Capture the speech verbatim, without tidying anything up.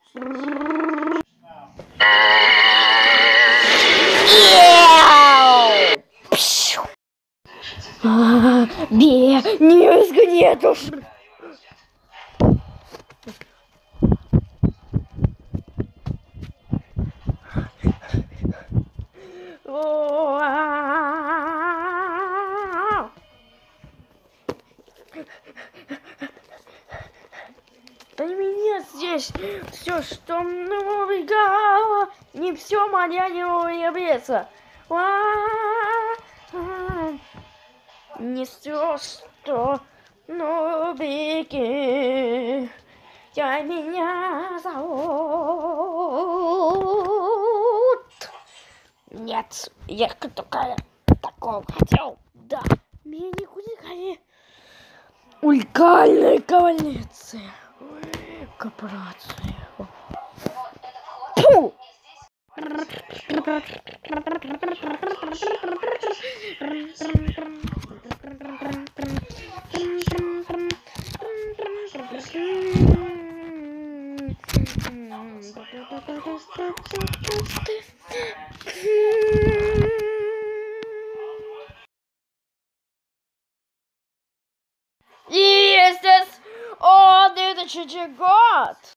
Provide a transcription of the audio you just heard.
Бе, не изгонету. Да меня здесь все, что навигало, не все моя не беса. Не все, что нубики, я меня зовут. Нет, я такая такого хотел, да. Меня никуда не уникальная коалиция. Корпорация. Фу! Yes, yes. Oh, dude, the gott.